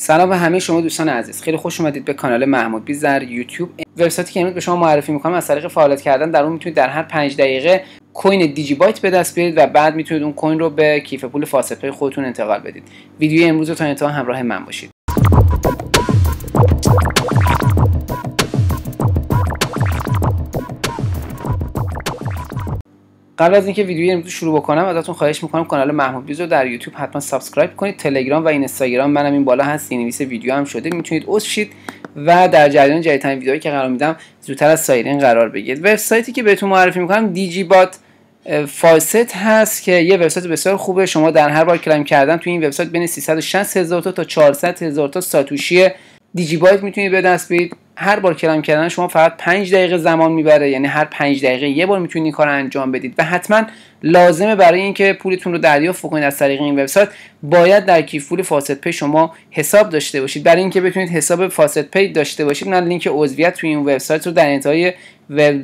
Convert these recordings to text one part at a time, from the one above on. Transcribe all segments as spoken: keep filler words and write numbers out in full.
سلام به همه شما دوستان عزیز، خیلی خوش اومدید به کانال محمود بیز در یوتیوب. وبسایتی که امروز به شما معرفی میکنم از طریق فعالیت کردن در اون میتونید در هر پنج دقیقه کوین دیجی بایت به دست بیارید و بعد میتونید اون کوین رو به کیف پول فاست پی خودتون انتقال بدید. ویدیو امروز رو تا انتها همراه من باشید. قبل از اینکه ویدیوی امروز شروع بکنم ازتون خواهش میکنم کانال محمود بیز رو در یوتیوب حتما سابسکرایب کنید. تلگرام و اینستاگرام منم این بالا هست، نویس ویدیو هم شده، میتونید عضو شید و در جریان جدیدترین ویدیوهایی که قرار میدم زودتر از سایرین قرار بگیرید. وبسایتی که بهتون معرفی میکنم دیجی بات فاست هست که یه وبسایت بسیار خوبه. شما در هر بار کلیم کردن تو این وبسایت بین سیصد و شصت هزار تا تا چهارصد هزار تا ساتوشی دیجی بایت میتونید به دست بیارید. هر بار کلیم کردن شما فقط پنج دقیقه زمان میبره، یعنی هر پنج دقیقه یه بار میتونید این کار رو انجام بدید و حتما لازمه برای اینکه پولتون رو دریافت کنید از طریق این وبسایت باید در کیف پول فاست پی شما حساب داشته باشید. برای اینکه بتونید حساب فاست پی داشته باشید من لینک عضویت توی این وبسایت رو در انتهای وب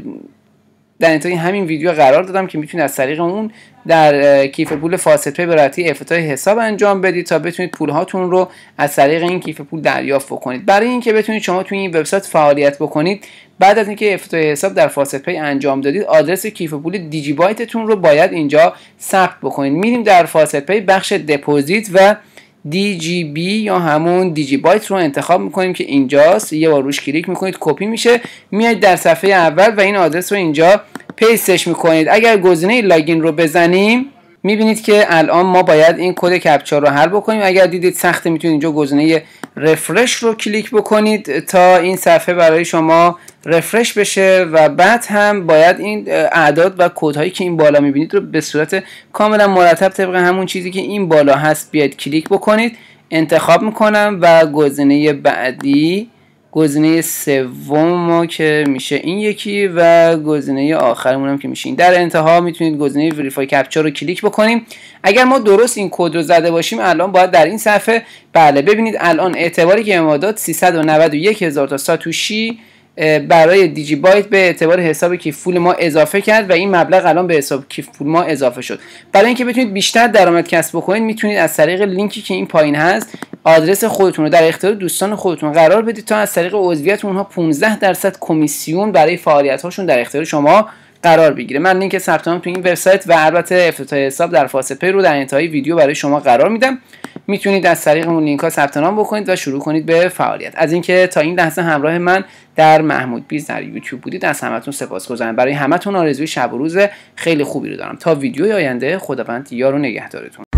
در انتهای همین ویدیو قرار دادم که میتونید از طریق اون در کیف پول فاست پی به راحتی افتتاح حساب انجام بدید تا بتونید پول هاتون رو از طریق این کیف پول دریافت بکنید. برای اینکه بتونید شما توی این وبسایت فعالیت بکنید، بعد از اینکه افتتاح حساب در فاست پی انجام دادید، آدرس کیف پول دیجی بایتتون رو باید اینجا ثبت بکنید. میریم در فاست پی بخش دپوزیت و دی جی بی یا همون دیجی بایت رو انتخاب میکنیم که اینجاست. یه بار روش کلیک میکنید، کپی میشه، میایید در صفحه اول و این آدرس رو اینجا پیستش میکنید. اگر گزینه لاگین رو بزنیم میبینید که الان ما باید این کد کپچا رو حل بکنیم. اگر دیدید سخته میتونید اینجا گزینه رفرش رو کلیک بکنید تا این صفحه برای شما رفرش بشه و بعد هم باید این اعداد و کدهایی که این بالا میبینید رو به صورت کاملا مرتب طبق همون چیزی که این بالا هست بیاید کلیک بکنید. انتخاب میکنم و گزینه بعدی، گزینه سوم که میشه این یکی و گزینه آخرمون هم که میشه این. در انتها میتونید گزینه وریفای کپچا رو کلیک بکنیم. اگر ما درست این کد رو زده باشیم الان باید در این صفحه بله ببینید الان اعتباری که ما داد سیصد و نود و یک هزار تا ساتوشی برای دیجی بایت به اعتبار حساب کیف پول ما اضافه کرد و این مبلغ الان به حساب کیف پول ما اضافه شد. برای اینکه بتونید بیشتر درآمد کسب بکنید میتونید از طریق لینکی که این پایین هست آدرس خودتون رو در اختیار دوستان خودتون قرار بدید تا از طریق عضویت اونها پانزده درصد کمیسیون برای فعالیت هاشون در اختیار شما قرار بگیره. من لینک ثبت نام تو این وبسایت و البته افتتاح حساب در فاست پی رو در انتهای ویدیو برای شما قرار میدم. میتونید از طریق اون لینک ها ثبت نام بکنید و شروع کنید به فعالیت. از اینکه تا این لحظه همراه من در محمود بیز در یوتیوب بودید از همتون سپاسگزارم. برای همتون آرزوی شب و روز خیلی خوبی رو دارم. تا ویدیوی آینده خداوند یار و نگهدارتون.